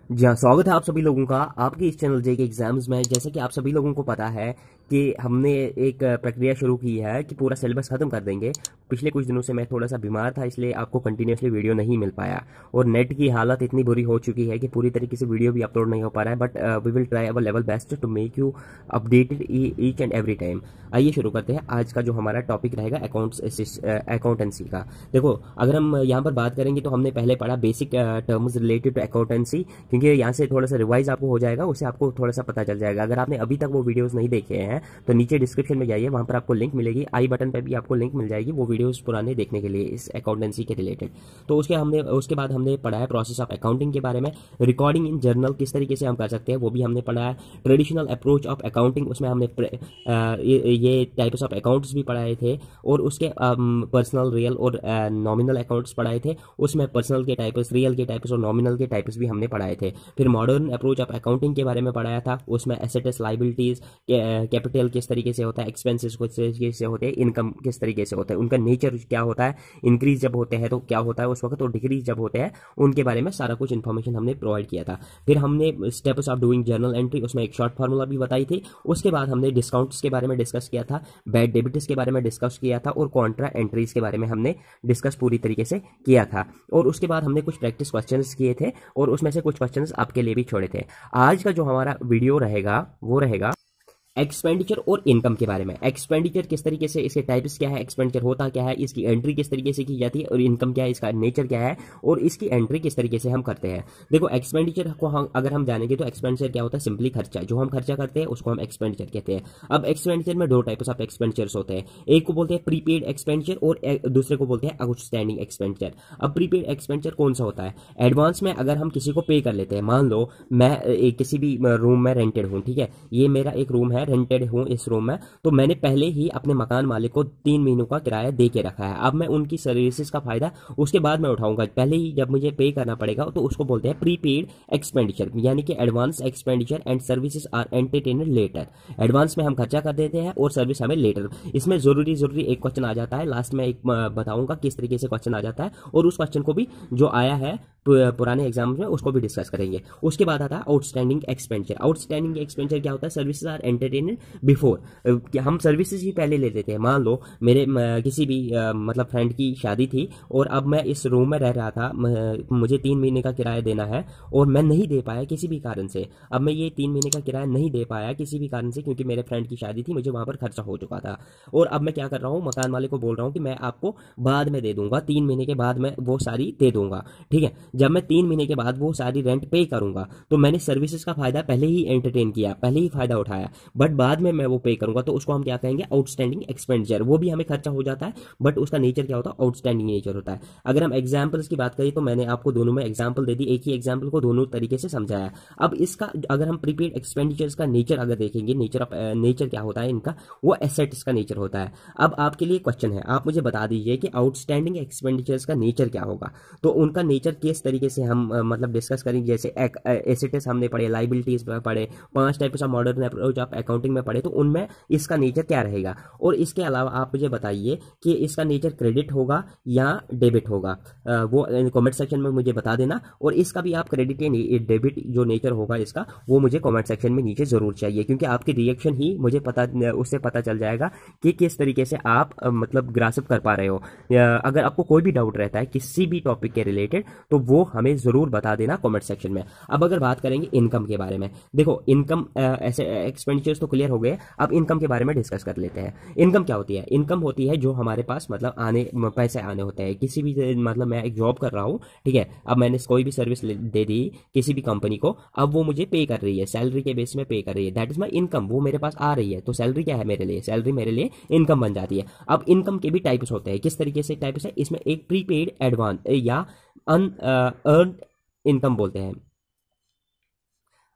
जी हाँ, स्वागत है आप सभी लोगों का आपके इस चैनल जेके एग्जाम्स में। जैसे कि आप सभी लोगों को पता है कि हमने एक प्रक्रिया शुरू की है कि पूरा सिलेबस खत्म कर देंगे। पिछले कुछ दिनों से मैं थोड़ा सा बीमार था, इसलिए आपको कंटिन्यूसली वीडियो नहीं मिल पाया और नेट की हालत इतनी बुरी हो चुकी है कि पूरी तरीके से वीडियो भी अपलोड नहीं हो पा रहा है। But we will try our level best to make you updated each and every time. आइए शुरू करते हैं। आज का जो हमारा टॉपिक रहेगा अकाउंटेंसी का। देखो, अगर हम यहाँ पर बात करेंगे तो हमने पहले पढ़ा basic terms related to accountancy, क्योंकि यहाँ से थोड़ा सा रिवाइज आपको हो जाएगा, उससे आपको थोड़ा सा पता चल जाएगा। अगर आपने अभी तक वो वीडियोस नहीं देखे हैं तो नीचे डिस्क्रिप्शन में जाइए, वहां पर आपको लिंक मिलेगी। आई बटन पे भी आपको लिंक मिल जाएगी वो वीडियोस पुराने देखने के लिए इस अकाउंटेंसी के रिलेटेड। तो उसके बाद हमने पढ़ा है प्रोसेस ऑफ अकाउंटिंग के बारे में। रिकॉर्डिंग इन जर्नल किस तरीके से हम कर सकते हैं वो भी हमने पढ़ा है। ट्रेडिशनल अप्रोच ऑफ अकाउंटिंग, उसमें हमने ये टाइप्स ऑफ अकाउंट्स भी पढ़ाए थे। और उसके पर्सनल, रियल और नॉमिनल अकाउंट्स पढ़ाए थे। उसमें पर्सनल के टाइप्स, रियल के टाइप्स और नॉमिनल के टाइप्स भी हमने पढ़ाए थे। फिर मॉडर्न अप्रोच ऑफ अकाउंटिंग के बारे में पढ़ाया था। उसमें एसेट्स, लायबिलिटीज, कैपिटल किस तरीके से होता है, एक्सपेंसेस किस तरीके से होते हैं, इनकम किस तरीके से होता है, उनका नेचर क्या होता है, इंक्रीज जब होते हैं तो क्या होता है उस वक्त, और डिक्रीज जब होते हैं उनके बारे में सारा कुछ इन्फॉर्मेशन हमने प्रोवाइड किया था। फिर हमने steps of doing journal entry, उसमें एक शॉर्ट फार्मूला भी बताई थी। उसके बाद हमने डिस्काउंट्स के बारे में डिस्कस किया था, बैड डेबिट्स के बारे में डिस्कस किया था, और कॉन्ट्रा एंट्रीज के बारे में हमने डिस्कस पूरी तरीके से किया था। और उसके बाद हमने कुछ प्रैक्टिस क्वेश्चंस किए थे और उसमें से कुछ क्वेश्चंस आपके लिए भी छोड़े थे। आज का जो हमारा वीडियो रहेगा वो रहेगा एक्सपेंडिचर और इनकम के बारे में। एक्सपेंडिचर किस तरीके से, इसके टाइप्स क्या है, एक्सपेंडिचर होता क्या है, इसकी एंट्री किस तरीके से की जाती है, और इनकम क्या है, इसका नेचर क्या है, और इसकी एंट्री किस तरीके से हम करते हैं। देखो, एक्सपेंडिचर को अगर हम जानेंगे तो एक्सपेंडिचर क्या होता है, सिंपली खर्चा, जो हम खर्चा करते हैं उसको हम एक्सपेंडिचर कहते हैं। अब एक्सपेंडिचर में दो टाइप्स ऑफ एक्सपेंडिचर्स होते हैं, एक को बोलते हैं प्रीपेड एक्सपेंडिचर और दूसरे को बोलते हैं आउटस्टैंडिंग एक्सपेंडिचर। अब प्रीपेड एक्सपेंडिचर कौन सा होता है, एडवांस में अगर हम किसी को पे कर लेते हैं। मान लो मैं किसी भी रूम में रेंटेड हूँ, ठीक है, ये मेरा एक रूम है, रेंटेड हूँ इस रूम में, तो मैंने पहले ही अपने मकान मालिक को 3 महीनों का किराया दे के रखा है। अब मैं उनकी सर्विसेज का फायदा उसके बाद में उठाऊंगा, पहले ही जब मुझे पे करना पड़ेगा, तो उसको बोलते हैं प्रीपेड एक्सपेंडिचर, यानी कि advance expenditure and services are entertained later. Advance में हम खर्चा कर देते हैं और सर्विस हमें लेटर। इसमें जरूरी एक क्वेश्चन आ जाता है, लास्ट में एक बताऊंगा किस तरीके से क्वेश्चन आ जाता है, और उस क्वेश्चन को भी जो आया है पुराने एग्जाम में उसको भी डिस्कस करेंगे। उसके बाद आता है आउटस्टैंडिंग एक्सपेंडिचर। आउटस्टैंडिंग एक्सपेंडिचर क्या होता है, सर्विसेज आर एंटरटेन्ड बिफोर, हम सर्विसेज ही पहले ले लेते हैं। मान लो मेरे किसी भी मतलब फ्रेंड की शादी थी और अब मैं इस रूम में रह रहा था, मुझे 3 महीने का किराया देना है और मैं नहीं दे पाया किसी भी कारण से। अब मैं ये 3 महीने का किराया नहीं दे पाया किसी भी कारण से, क्योंकि मेरे फ्रेंड की शादी थी, मुझे वहां पर खर्चा हो चुका था। और अब मैं क्या कर रहा हूँ, मकान वाले को बोल रहा हूँ कि मैं आपको बाद में दे दूंगा, 3 महीने के बाद मैं वो सारी दे दूंगा, ठीक है। जब मैं 3 महीने के बाद वो सारी रेंट पे करूंगा तो मैंने सर्विसेज का फायदा पहले ही एंटरटेन किया, पहले ही फायदा उठाया, बट बाद में मैं वो पे करूंगा तो उसको हम क्या कहेंगे, आउटस्टैंडिंग एक्सपेंडिचर। वो भी हमें खर्चा हो जाता है बट उसका नेचर क्या होता है, आउटस्टैंडिंग नेचर होता है। अगर हम एग्जांपल्स की बात करें तो मैंने आपको दोनों में एग्जांपल दे दी, एक ही एग्जांपल को दोनों तरीके से समझाया। अब इसका अगर हम प्रीपेड एक्सपेंडिचर्स का नेचर अगर देखेंगे, नेचर क्या होता है इनका, वो एसेट्स का नेचर होता है। अब आपके लिए क्वेश्चन है, आप मुझे बता दीजिए कि आउटस्टैंडिंग एक्सपेंडिचर्स का नेचर क्या होगा। तो उनका नेचर किस तरीके से हम मतलब डिस्कस करेंगे। जैसे एसेट्स हमने पढ़े, लायबिलिटीज पढ़े, 5 types of modern approach of accounting में पढ़े, तो उनमें इसका नेचर क्या रहेगा। और इसके अलावा आप मुझे बताइए कि इसका नेचर क्रेडिट होगा या डेबिट होगा, वो कमेंट सेक्शन में मुझे बता देना। और इसका भी आप क्रेडिट या डेबिट जो नेचर होगा इसका, वो मुझे कमेंट सेक्शन में नीचे जरूर चाहिए, क्योंकि आपकी रिएक्शन ही मुझे उससे पता चल जाएगा कि किस तरीके से आप मतलब ग्रास्प कर पा रहे हो। अगर आपको कोई भी डाउट रहता है किसी भी टॉपिक के रिलेटेड तो वो हमें जरूर बता देना कमेंट सेक्शन में। अब अगर बात करेंगे इनकम के बारे में, देखो इनकम ऐसे एक्सपेंडिचर्स तो क्लियर हो गए, अब इनकम के बारे में डिस्कस कर लेते हैं। इनकम क्या होती है, इनकम होती है जो हमारे पास मतलब पैसे आने होते हैं किसी भी, मतलब मैं एक जॉब कर रहा हूँ, ठीक है, अब मैंने कोई भी सर्विस दे दी किसी भी कंपनी को, अब वो मुझे पे कर रही है, सैलरी के बेस में पे कर रही है, दैट इज माई इनकम, वो मेरे पास आ रही है। तो सैलरी क्या है मेरे लिए, सैलरी मेरे लिए इनकम बन जाती है। अब इनकम के भी टाइप्स होते हैं, किस तरीके से टाइप्स है, इसमें एक प्रीपेड एडवांस या अनअर्न्ड इनकम बोलते हैं।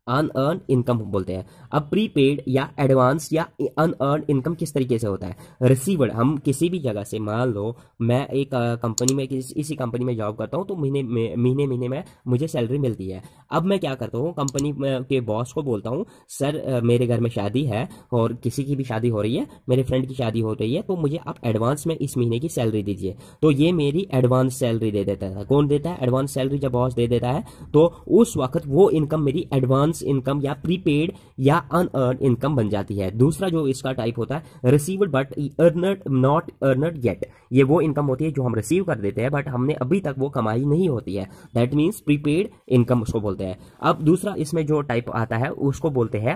अनअर्न इनकम बोलते हैं। अब प्रीपेड या एडवांस या अनअर्न इनकम किस तरीके से होता है? रिसीव्ड, हम किसी भी जगह से, मान लो मैं एक कंपनी में, इसी कंपनी में जॉब करता हूँ, तो महीने में मुझे सैलरी मिलती है। अब मैं क्या करता हूँ, कंपनी के बॉस को बोलता हूँ, सर मेरे घर में शादी है और किसी की भी शादी हो रही है, मेरे फ्रेंड की शादी हो रही है, तो मुझे आप एडवांस में इस महीने की सैलरी दीजिए। तो ये मेरी एडवांस सैलरी दे देता है। कौन देता है? एडवांस सैलरी जब बॉस दे देता है तो उस वक्त वो इनकम मेरी एडवांस इनकम या प्रीपेड या अनअर्न इनकम बन जाती है। दूसरा जो इसका टाइप होता है, received but earned not earned yet, ये वो इनकम होती है जो हम रिसीव कर देते हैं बट हमने अभी तक वो कमाई नहीं होती है, दैट मीन्स प्रीपेड इनकम उसको बोलते हैं। अब दूसरा इसमें जो टाइप आता है उसको बोलते हैं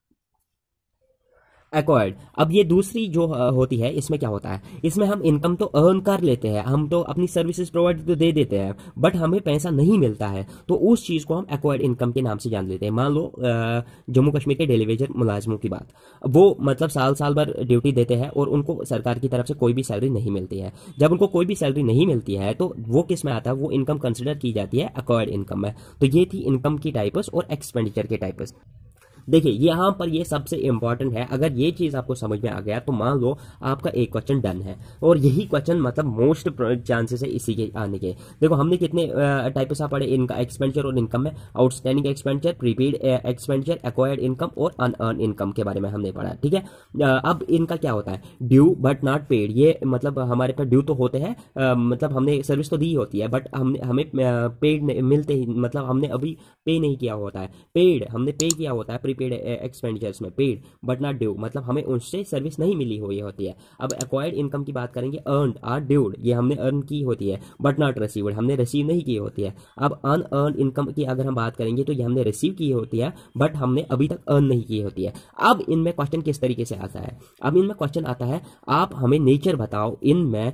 एक्वायर्ड। अब ये दूसरी जो होती है, इसमें क्या होता है, इसमें हम इनकम तो अर्न कर लेते हैं, हम तो अपनी सर्विसेज प्रोवाइड तो दे देते हैं, बट हमें पैसा नहीं मिलता है, तो उस चीज़ को हम एक्वायर्ड इनकम के नाम से जान लेते हैं। मान लो जम्मू कश्मीर के डेलीवेजर मुलाजमों की बात, वो मतलब साल साल भर ड्यूटी देते हैं और उनको सरकार की तरफ से कोई भी सैलरी नहीं मिलती है। जब उनको कोई भी सैलरी नहीं मिलती है तो वो किस में आता है, वो इनकम कंसिडर की जाती है एक्वायर्ड इनकम में। तो ये थी इनकम की टाइप्स और एक्सपेंडिचर के टाइप्स। देखिए यहाँ पर ये सबसे इंपॉर्टेंट है, अगर ये चीज़ आपको समझ में आ गया तो मान लो आपका एक क्वेश्चन डन है, और यही क्वेश्चन मतलब मोस्ट चांसेस है इसी के आने के। देखो हमने कितने टाइप्स आप पढ़े इनका एक्सपेंडिचर और इनकम में, outstanding expenditure, prepaid expenditure, acquired income और अनअर्न इनकम के बारे में हमने पढ़ा, ठीक है। अब इनका क्या होता है, ड्यू बट नॉट पेड, ये मतलब हमारे पास ड्यू तो होते हैं, मतलब हमने सर्विस तो दी होती है बट हमें पेड मिलते ही, मतलब हमने अभी पे नहीं किया होता है। पेड हमने पे किया होता है प्रीपेड एक्सपेंडिचर्स में, पेड बट नॉट ड्यू, मतलब हमें उनसे सर्विस नहीं मिली हुई होती है। अब एक्वायर्ड इनकम की बात करेंगे, अर्नड आर ड्यूड, ये हमने अर्न की होती है बट नॉट रिसीव्ड, हमने रिसीव नहीं की होती है। अब अनअर्न इनकम की अगर हम बात करेंगे तो ये हमने रिसीव की होती है बट हमने अभी तक अर्न नहीं की होती है। अब इनमें क्वेश्चन किस तरीके से आता है, अब इनमें क्वेश्चन आता है आप हमें नेचर बताओ इनमें,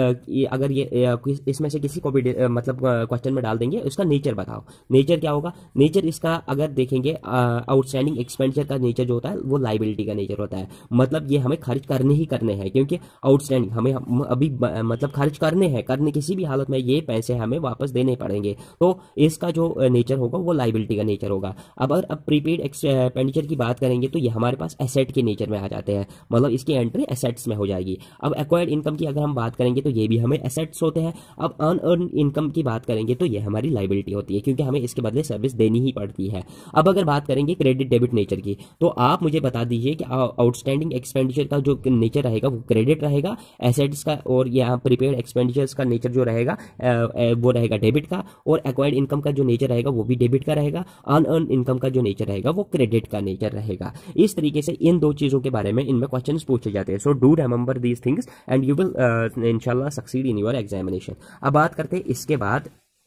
अगर ये इसमें से किसी को भी मतलब क्वेश्चन में डाल देंगे, उसका नेचर बताओ। नेचर क्या होगा, नेचर इसका अगर देखेंगे आउटस्टैंडिंग एक्सपेंडिचर का नेचर जो होता है वो लाइबिलिटी का नेचर होता है, मतलब ये हमें खर्च करने ही करने हैं, क्योंकि आउटस्टैंडिंग हमें अभी मतलब खर्च करने हैं, करने किसी भी हालत में ये पैसे हमें वापस देने पड़ेंगे, तो इसका जो नेचर होगा वो लाइबिलिटी का नेचर होगा। अब प्रीपेड एक्सपेंडिचर की बात करेंगे तो ये हमारे पास एसेट के नेचर में आ जाते हैं, मतलब इसकी एंट्री एसेट्स में हो जाएगी। अब एक्वायर्ड इनकम की अगर हम बात करेंगे तो ये भी हमें एसेट्स होते हैं। अब अनअर्न इनकम की बात करेंगे तो ये हमारी लाइबिलिटी होती है, क्योंकि हमें इसके बदले सर्विस देनी ही पड़ती है। अब अगर बात करेंगे क्रेडिट डेबिट नेचर की, तो आप मुझे बता दीजिए कि आउटस्टैंडिंग एक्सपेंडिचर का जो नेचर रहेगा वो क्रेडिट रहेगा एसेट्स का, और यहाँ प्रीपेड एक्सपेंडिचर्स का नेचर जो रहेगा वो रहेगा डेबिट का, और एक्वायर्ड इनकम का जो नेचर रहेगा वो भी डेबिट का रहेगा। अनअर्न इनकम का जो नेचर रहेगा वो क्रेडिट का नेचर रहेगा। इस तरीके से इन दो चीज़ों के बारे में इनमें क्वेश्चन पूछे जाते हैं। So do remember these things and you will इंशाल्लाह सक्सीड इन योर एग्जामिनेशन। अब बात करते हैं इसके बाद,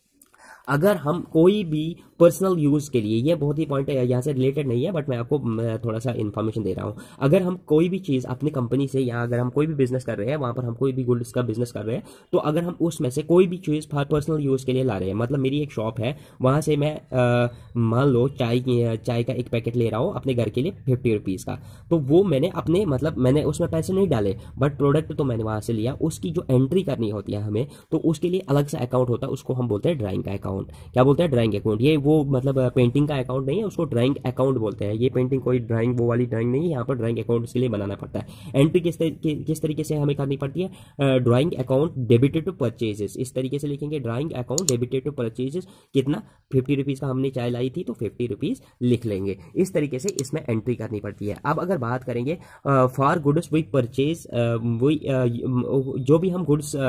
अगर हम कोई भी पर्सनल यूज़ के लिए, ये बहुत ही पॉइंट है यहाँ से रिलेटेड नहीं है बट मैं आपको थोड़ा सा इन्फॉर्मेशन दे रहा हूँ, अगर हम कोई भी चीज़ अपनी कंपनी से या अगर हम कोई भी बिजनेस कर रहे हैं, वहाँ पर हम कोई भी गुड्स का बिजनेस कर रहे हैं, तो अगर हम उसमें से कोई भी चीज़ पर्सनल यूज़ के लिए ला रहे हैं, मतलब मेरी एक शॉप है, वहाँ से मैं मान लो चाय का एक पैकेट ले रहा हूँ अपने घर के लिए 50 रुपीज़ का, तो वो मैंने अपने मतलब मैंने उसमें पैसे नहीं डाले बट प्रोडक्ट तो मैंने वहाँ से लिया, उसकी जो एंट्री करनी होती है हमें, तो उसके लिए अलग सा अकाउंट होता है, उसको हम बोलते हैं ड्राइंग का अकाउंट। क्या बोलते हैं? Drawing account. ये वो मतलब पेंटिंग का अकाउंट नहीं है, उसको ड्राइंग अकाउंट बोलते हैं। ये पेंटिंग कोई ड्राइंग वो वाली ड्राइंग नहीं है, यहाँ पर ड्राइंग अकाउंट इसके लिए बनाना पड़ता है। एंट्री किस तरीके से हमें करनी पड़ती है, drawing account debited to purchases, इस तरीके से लिखेंगे, drawing account debited to purchases, कितना 50 रुपीज़ का हमने चाय लाई थी तो 50 रुपीज़ लिख लेंगे। इस तरीके से इसमें एंट्री करनी पड़ती है। अब अगर बात करेंगे फॉर गुड्स वी परचेज, वही जो भी हम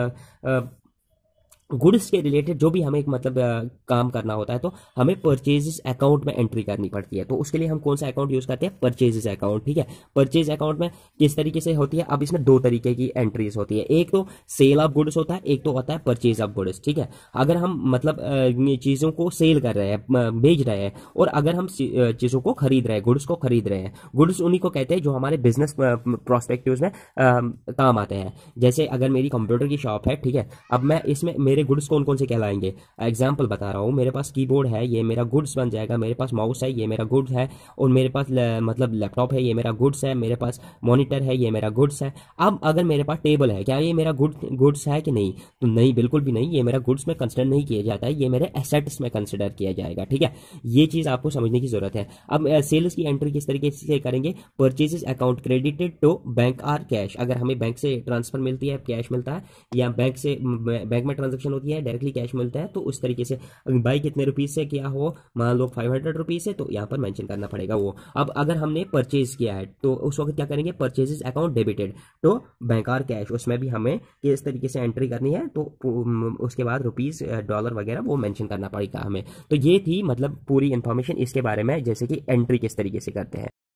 गुड्स के रिलेटेड जो भी हमें एक मतलब काम करना होता है, तो हमें परचेजेस अकाउंट में एंट्री करनी पड़ती है। तो उसके लिए हम कौन सा अकाउंट यूज़ करते हैं? परचेजेस अकाउंट, ठीक है। परचेज अकाउंट में किस तरीके से होती है? अब इसमें दो तरीके की एंट्रीज होती है, एक तो सेल ऑफ गुड्स होता है, एक तो होता है परचेज ऑफ गुड्स, ठीक है। अगर हम मतलब चीज़ों को सेल कर रहे हैं, बेच रहे हैं, और अगर हम चीज़ों को खरीद रहे हैं, गुड्स को खरीद रहे हैं, गुड्स उन्हीं को कहते हैं जो हमारे बिजनेस प्रोस्पेक्टिव्स में काम आते हैं। जैसे अगर मेरी कंप्यूटर की शॉप है, ठीक है, अब मैं इसमें मेरे गुड्स कौन कौन से कहलाएंगे। एग्जाम्पल बता रहा हूँ, मेरे पास कीबोर्ड है, ये मेरा गुड्स बन जाएगा। मेरे पास माउस है, ये मेरा गुड्स है। और मेरे पास मतलब लैपटॉप है, ये मेरा गुड्स है। मेरे पास मॉनिटर है, ये मेरा गुड्स है। अब अगर मेरे पास टेबल है, क्या ये मेरा गुड्स है कि नहीं? तो नहीं, बिल्कुल भी नहीं, ये मेरा गुड्स में कंसिडर नहीं किया जाता है, ये मेरे एसेट्स में कंसिडर किया जाएगा। ठीक है, ये चीज आपको समझने की जरूरत है। अब सेल्स की एंट्री किस तरीके से करेंगे? Purchases account credited to bank or cash. अगर हमें बैंक से ट्रांसफर मिलती है, कैश मिलता है, या बैंक में ट्रांजेक्शन होती है, डायरेक्टली कैश मिलता है, तो उस तरीके से बाई कितने रुपीज से किया हो, मान लो 500 रुपीज से, तो यहाँ पर मेंशन करना पड़ेगा वो। अब अगर हमने परचेज किया है तो उस वक्त क्या करेंगे? Purchases account debited to bank or cash, उसमें भी हमें किस तरीके से एंट्री करनी है, तो उसके बाद रुपीज डॉलर वगैरह वो मेंशन करना पड़ेगा हमें। तो ये थी मतलब पूरी इंफॉर्मेशन इसके बारे में, जैसे कि एंट्री किस तरीके से करते हैं।